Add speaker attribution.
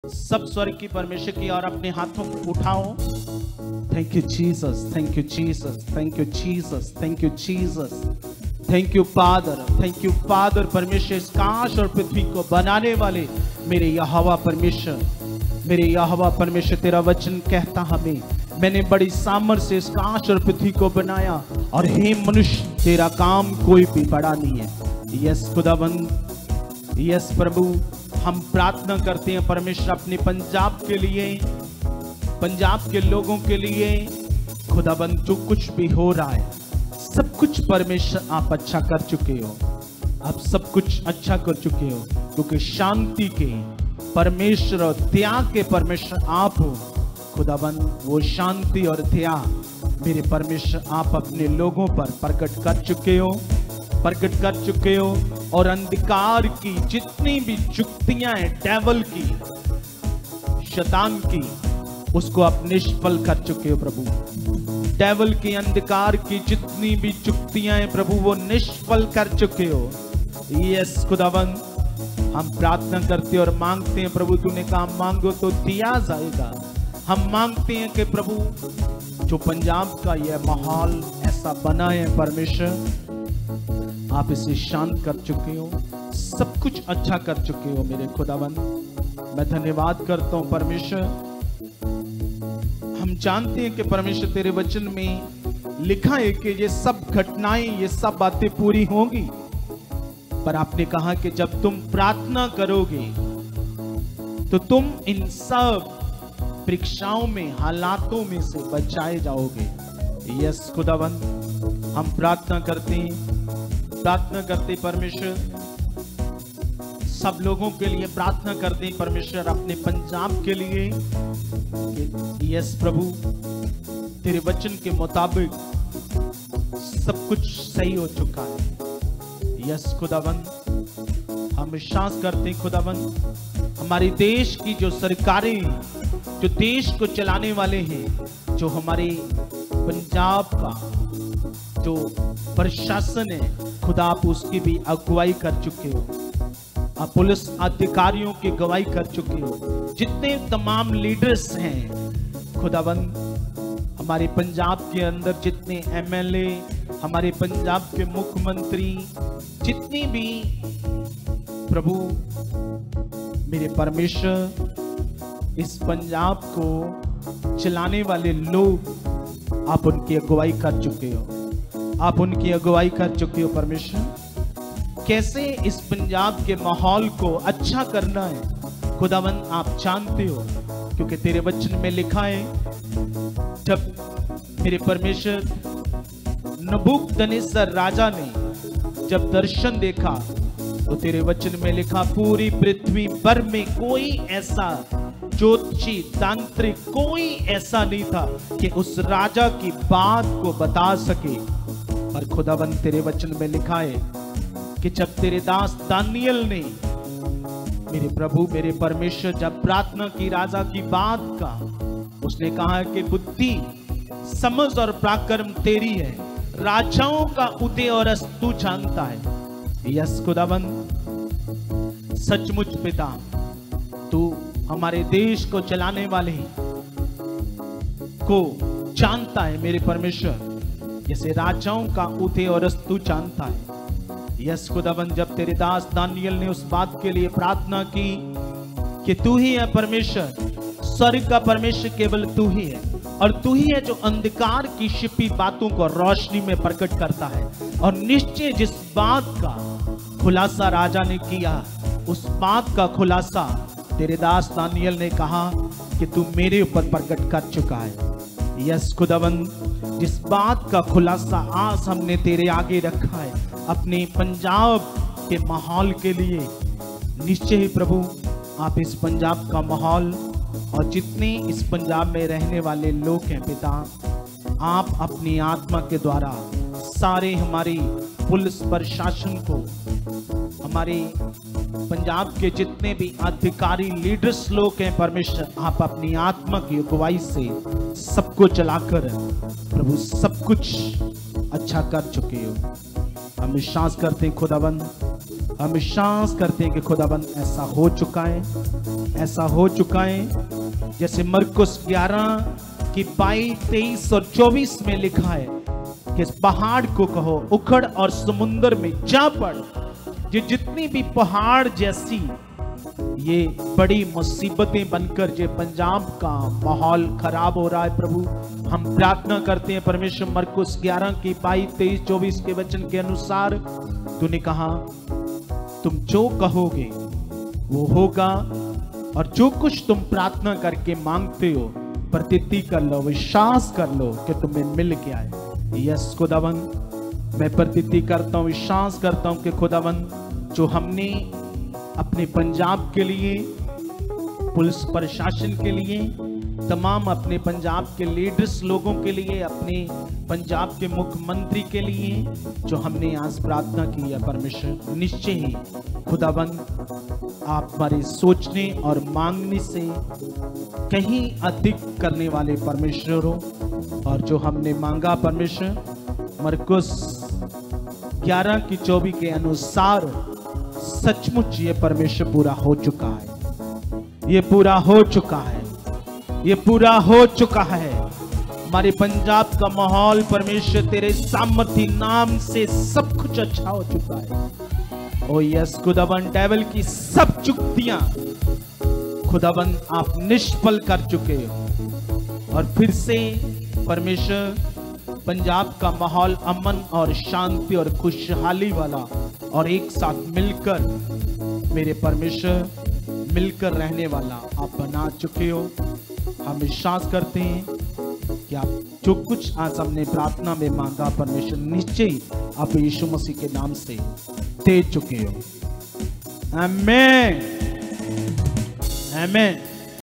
Speaker 1: सब स्वर्ग की परमेश्वर की और अपने हाथों को उठाओ। Thank you Jesus, thank you Jesus, thank you Jesus, thank you Jesus, thank you father, thank you father. परमेश्वर इस काश और पृथ्वी को बनाने वाले मेरे यहोवा परमेश्वर, मेरे यहोवा परमेश्वर, तेरा वचन कहता हमें, मैंने बड़ी सामर्थ्य से इस काश और पृथ्वी को बनाया और हे मनुष्य तेरा काम कोई भी बड़ा नहीं है। यस खुदाबंद, यस प्रभु, हम प्रार्थना करते हैं परमेश्वर अपने पंजाब के लिए, पंजाब के लोगों के लिए। खुदाबंद जो कुछ भी हो रहा है सब कुछ परमेश्वर आप अच्छा कर चुके हो, आप सब कुछ अच्छा कर चुके हो, क्योंकि शांति के परमेश्वर और त्याग के परमेश्वर आप हो। खुदाबंद वो शांति और त्याग मेरे परमेश्वर आप अपने लोगों पर प्रकट कर चुके हो, प्रकट कर चुके हो। और अंधकार की जितनी भी जुक्तियां हैं डेविल की, शैतान की, उसको आप निष्फल कर चुके हो प्रभु। डेविल की अंधकार की जितनी भी जुक्तियां हैं प्रभु वो निष्फल कर चुके हो। यस खुदाबंद, हम प्रार्थना करते और मांगते हैं प्रभु, तूने कहा मांगो तो दिया जाएगा। हम मांगते हैं कि प्रभु जो पंजाब का यह माहौल ऐसा बना है परमेश्वर, आप इसे शांत कर चुके हो, सब कुछ अच्छा कर चुके हो मेरे खुदाबंद। मैं धन्यवाद करता हूं परमेश्वर। हम जानते हैं कि परमेश्वर तेरे वचन में लिखा है कि ये सब घटनाएं, ये सब बातें पूरी होंगी, पर आपने कहा कि जब तुम प्रार्थना करोगे तो तुम इन सब परीक्षाओं में, हालातों में से बचाए जाओगे। यस खुदाबंद, हम प्रार्थना करते परमेश्वर, सब लोगों के लिए प्रार्थना करते हैं परमेश्वर, अपने पंजाब के लिए। यस प्रभु, तेरे वचन के मुताबिक सब कुछ सही हो चुका है। यस खुदाबंद, हम विश्वास करते हैं खुदाबंद, हमारे देश की जो सरकारें, जो देश को चलाने वाले हैं, जो हमारे पंजाब का जो प्रशासन है खुदा, आप उसकी भी अगुवाई कर चुके हो, आप पुलिस अधिकारियों की अगुवाई कर चुके हो, जितने तमाम लीडर्स हैं खुदाबंद, हमारे पंजाब के अंदर जितने एमएलए, हमारे पंजाब के मुख्यमंत्री, जितनी भी प्रभु मेरे परमेश्वर इस पंजाब को चलाने वाले लोग, आप उनकी अगुवाई कर चुके हो, आप उनकी अगुवाई कर चुके हो परमेश्वर। कैसे इस पंजाब के माहौल को अच्छा करना है खुदावंद आप जानते हो, क्योंकि तेरे वचन में लिखा है, जब मेरे परमेश्वर नबूकदनेस्सर राजा ने जब दर्शन देखा तो तेरे वचन में लिखा, पूरी पृथ्वी भर में कोई ऐसा ज्योतिषी, तांत्रिक, कोई ऐसा नहीं था कि उस राजा की बात को बता सके। पर खुदावंद तेरे वचन में लिखा है कि जब तेरे दास दानियल ने, मेरे प्रभु मेरे परमेश्वर, जब प्रार्थना की राजा की बात का, उसने कहा कि बुद्धि, समझ और पराक्रम तेरी है, राजाओं का उदय और अस्त तू जानता है। यस खुदावंद, सचमुच पिता, तू हमारे देश को चलाने वाले को जानता है मेरे परमेश्वर, जैसे राजाओं का उदय और अस्त तू जानता है। यस खुदावंद, जब तेरे दास दानियल ने उस बात के लिए प्रार्थना की कि तू ही है परमेश्वर, स्वर्ग का परमेश्वर केवल तू ही है, और तू ही है जो अंधकार की छिपी बातों को रोशनी में प्रकट करता है। और निश्चय जिस बात का खुलासा राजा ने किया, उस बात का खुलासा तेरे दास दानियल ने कहा कि तू मेरे ऊपर प्रकट कर चुका है। यस खुदावंद, जिस बात का खुलासा आज हमने तेरे आगे रखा है अपने पंजाब के माहौल के लिए, निश्चय ही प्रभु आप इस पंजाब का माहौल और जितने इस पंजाब में रहने वाले लोग हैं पिता, आप अपनी आत्मा के द्वारा सारे हमारी पुलिस प्रशासन को, हमारे पंजाब के जितने भी अधिकारी लीडर्स लोग हैं परमेश्वर, आप अपनी आत्मा की अगुवाई से सबको चलाकर प्रभु सब कुछ अच्छा कर चुके हो। हम विश्वास करते हैं खुदावंद, हम विश्वास करते हैं कि खुदाबंद ऐसा हो चुका है, ऐसा हो चुका है। जैसे मरकुस 11 की 22, 23 और 24 में लिखा है कि इस पहाड़ को कहो उखड़ और समुद्र में जा पड़। ये जितनी भी पहाड़ जैसी ये बड़ी मुसीबतें बनकर जो पंजाब का माहौल खराब हो रहा है, प्रभु हम प्रार्थना करते हैं परमेश्वर, मरकुस 11 की 22, 23, 24 के वचन के अनुसार तूने कहा तुम जो कहोगे वो होगा, और जो कुछ तुम प्रार्थना करके मांगते हो प्रतीति कर लो, विश्वास कर लो कि तुम्हें मिल गया है। यस खुदावंद, मैं प्रतीति करता हूँ, विश्वास करता हूँ कि खुदावंद जो हमने अपने पंजाब के लिए, पुलिस प्रशासन के लिए, तमाम अपने पंजाब के लीडर्स लोगों के लिए, अपने पंजाब के मुख्यमंत्री के लिए जो हमने आज प्रार्थना की है परमेश्वर, निश्चय ही खुदाबंद आप हमारे सोचने और मांगने से कहीं अधिक करने वाले परमेश्वर हो। और जो हमने मांगा परमेश्वर मरकुस 11 की 24 के अनुसार सचमुच ये परमेश्वर पूरा हो चुका है, ये पूरा हो चुका है, ये पूरा हो चुका है। हमारे पंजाब का माहौल परमेश्वर तेरे सामर्थी नाम से सब कुछ अच्छा हो चुका है। ओ यस खुदाबंद, डेविल की सब चुक्तियां खुदाबंद आप निष्फल कर चुके हो, और फिर से परमेश्वर पंजाब का माहौल अमन और शांति और खुशहाली वाला और एक साथ मिलकर, मेरे परमेश्वर मिलकर रहने वाला आप बना चुके हो। हम विश्वास करते हैं कि आप जो कुछ आज हमने प्रार्थना में मांगा परमेश्वर निश्चय आप यीशु मसीह के नाम से दे चुके हो। आमीन, आमीन।